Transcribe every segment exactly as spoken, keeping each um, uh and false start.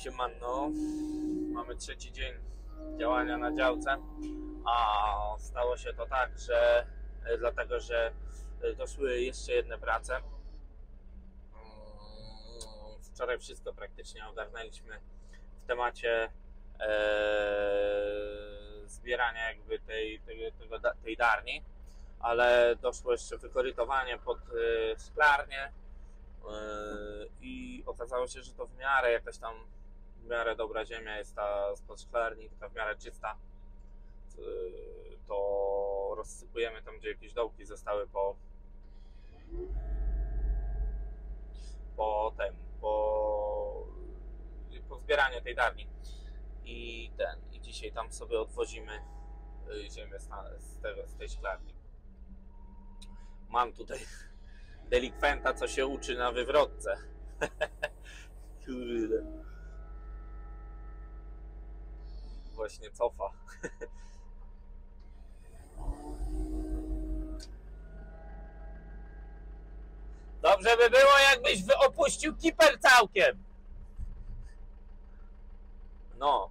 Siemano, mamy trzeci dzień działania na działce, a stało się to tak, że dlatego, że doszły jeszcze jedne prace. Wczoraj wszystko praktycznie ogarnęliśmy w temacie e, zbierania jakby tej, tej, tego, tej darni, ale doszło jeszcze wykorytowanie pod e, szklarnię i okazało się, że to w miarę jakaś tam w miarę dobra ziemia jest ta spod szklarni, taka w miarę czysta. To rozsypujemy tam, gdzie jakieś dołki zostały po po tym, po, po zbieraniu tej darni. I ten, i dzisiaj tam sobie odwozimy ziemię z, z, tego, z tej szklarni. Mam tutaj delikwenta, co się uczy na wywrotce. Kurde. Właśnie cofa. Dobrze by było, jakbyś opuścił kipel całkiem. No.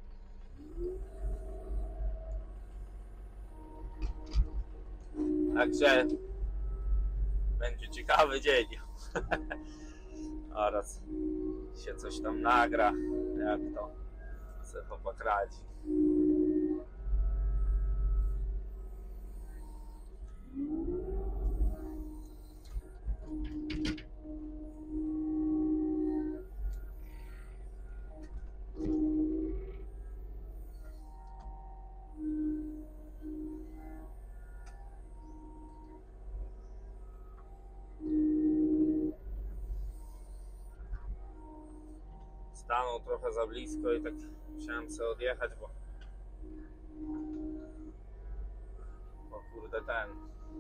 Także będzie ciekawy dzień. Oraz się coś tam nagra, jak to se chłopak radzi. Stanął trochę za blisko i tak musiałem sobie odjechać, bo bo kurde ten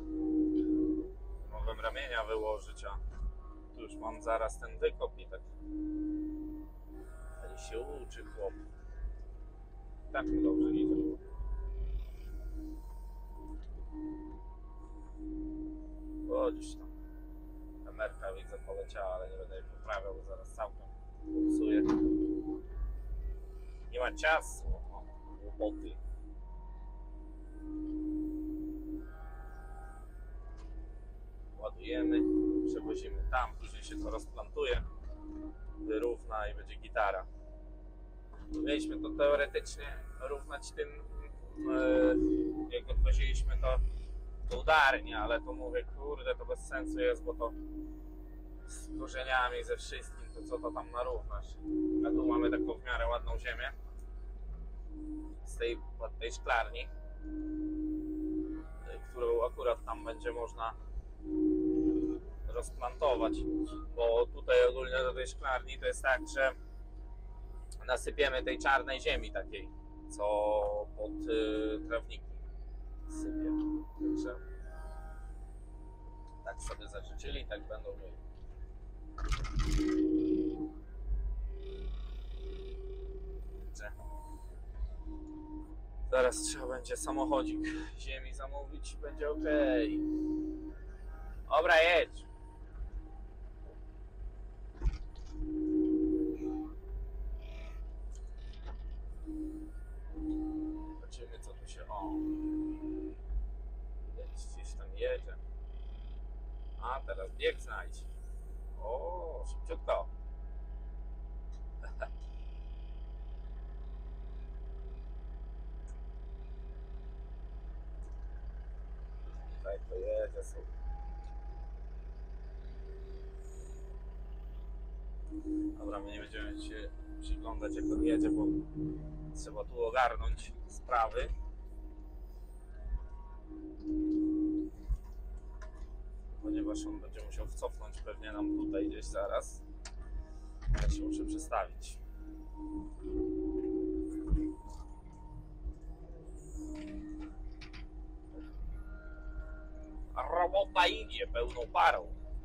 mogłem ramienia wyłożyć, a tu już mam zaraz ten wykop i tak ale się uczy chłop. Tak mi dobrze idzie. O, gdzieś tam kamerka widzę poleciała, ale nie będę jej poprawiał, bo zaraz całkiem popsuję. Nie ma czasu, o, kłopoty. Ładujemy, przewozimy tam, później się to rozplantuje, wyrówna i będzie gitara. Mieliśmy to teoretycznie równać tym, jak odwoziliśmy to do udarni, ale to mówię, kurde, to bez sensu jest, bo to z korzeniami, ze wszystkim, to co to tam narównasz. A tu mamy taką w miarę ładną ziemię z tej, od tej szklarni, którą akurat tam będzie można rozplantować, bo tutaj ogólnie do tej szklarni to jest tak, że nasypiemy tej czarnej ziemi takiej, co pod y, trawniki sypie. Także tak sobie zażyczyli, tak będą mieli. Także zaraz trzeba będzie samochodzik ziemi zamówić, będzie ok. Dobra, jedź. Zobaczymy, co tu się... O! Gdzieś tam jedzie. A, teraz bieg znajdź. O, szybciutko. Tutaj to jedzie sobie. Dobra, my nie będziemy się przyglądać, jak on jedzie, bo trzeba tu ogarnąć sprawy. Ponieważ on będzie musiał wcofnąć pewnie nam tutaj gdzieś zaraz. Ja się muszę przestawić. A robota idzie pełną parą.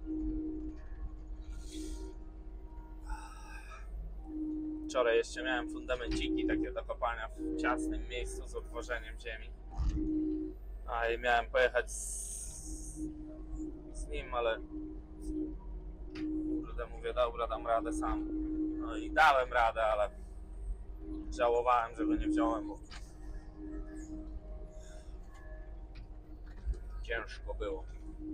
Wczoraj jeszcze miałem fundamenciki takie do kopania w ciasnym miejscu z odwożeniem ziemi. A i miałem pojechać z, z nim, ale kurde, mówię, dobra, dam radę sam. No i dałem radę, ale żałowałem, że go nie wziąłem, bo ciężko było.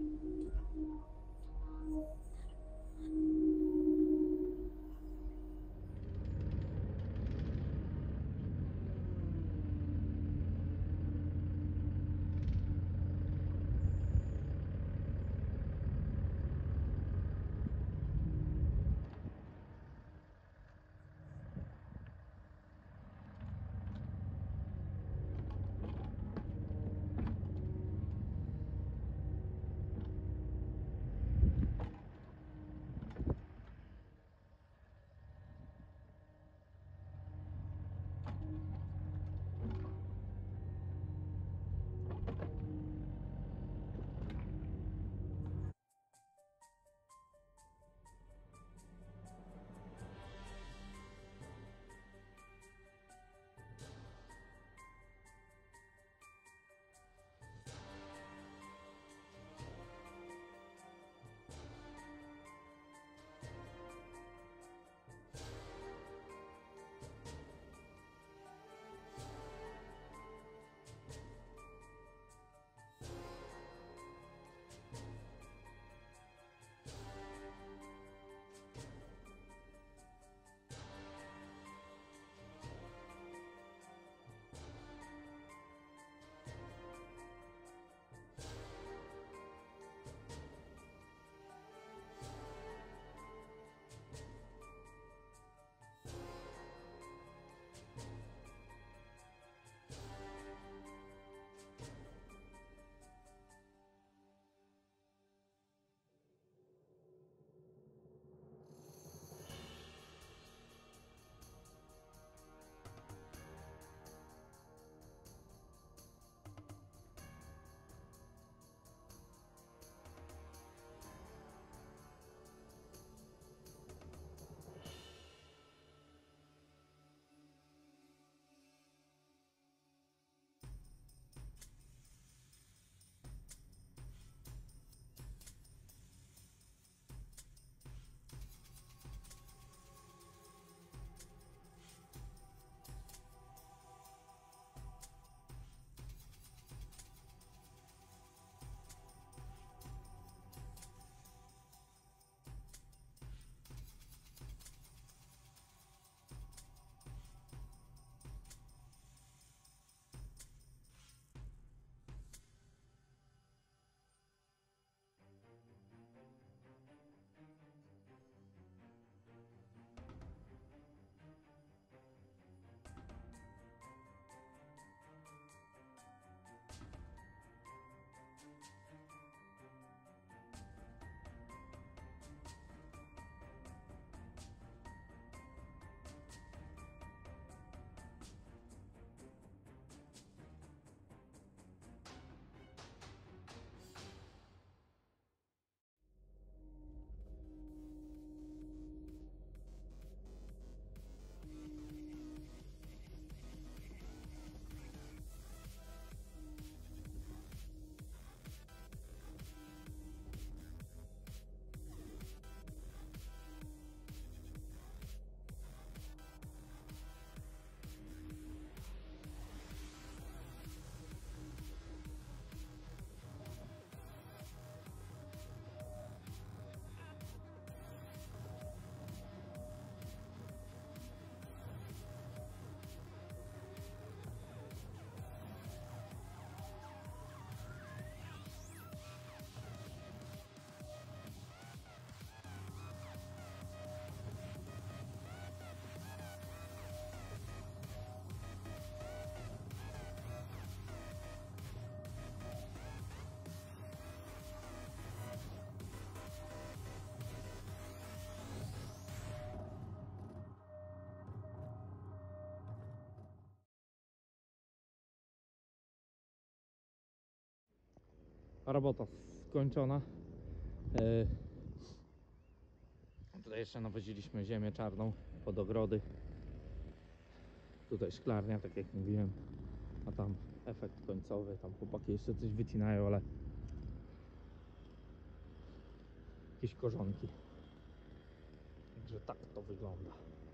Robota skończona. Yy, tutaj jeszcze nawoziliśmy ziemię czarną pod ogrody. Tutaj szklarnia, tak jak mówiłem, a tam efekt końcowy. Tam chłopaki jeszcze coś wycinają, ale jakieś korzonki. Także tak to wygląda.